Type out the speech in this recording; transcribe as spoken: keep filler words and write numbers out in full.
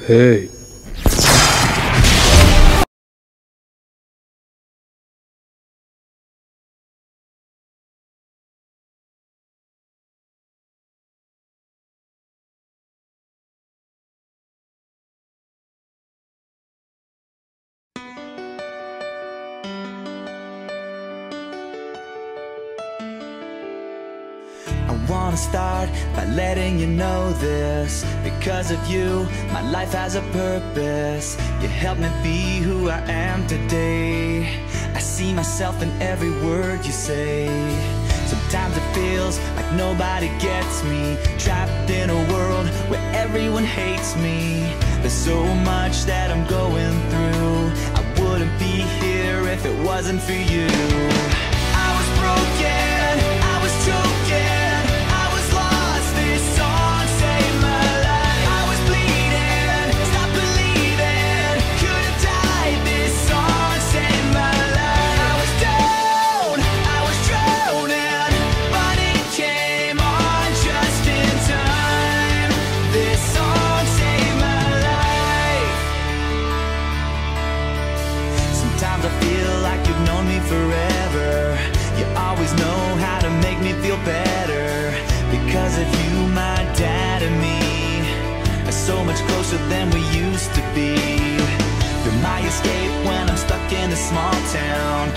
Hey. I wanna start by letting you know this. Because of you, my life has a purpose. You helped me be who I am today. I see myself in every word you say. Sometimes it feels like nobody gets me, trapped in a world where everyone hates me. There's so much that I'm going through. I wouldn't be here if it wasn't for you. I was broken, I was choking, forever. You always know how to make me feel better. Because of you, my dad and me are so much closer than we used to be. You're my escape when I'm stuck in a small town.